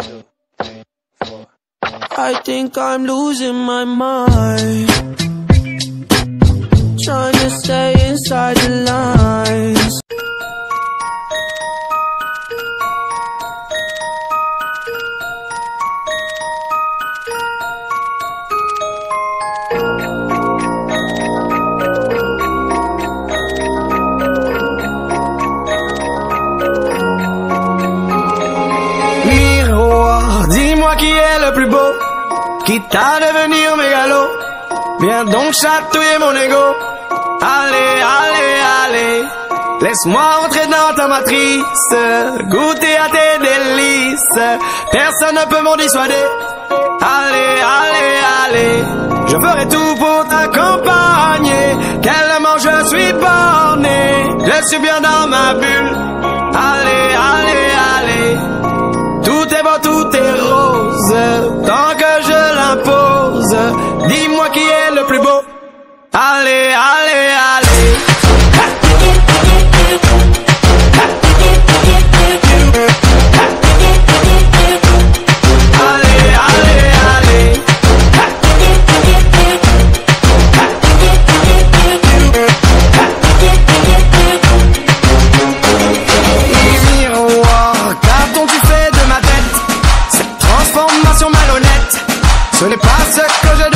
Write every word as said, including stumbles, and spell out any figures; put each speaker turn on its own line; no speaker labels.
I think I'm losing my mind, trying to stay inside the lines.
Miroir, dis-moi qui est le plus beau, quitte à devenir mégalo. Viens donc chatouiller mon ego. Allez, allez, allez, laisse-moi entrer dans ta matrice, goûter à tes délices. Personne ne peut m'en dissuader. Allez, allez, allez, je ferai tout pour t'accompagner. Tellement je suis borné, je suis bien dans ma bulle. Allez, allez, allez, tout est beau, tout est rose, tant que je l'impose. Dis-moi qui est le plus beau. Allez, allez, allez. Allez, allez, allez. Et miroir, qu'as-tu fait de ma tête? Cette transformation malhonnête, ce n'est pas ce que je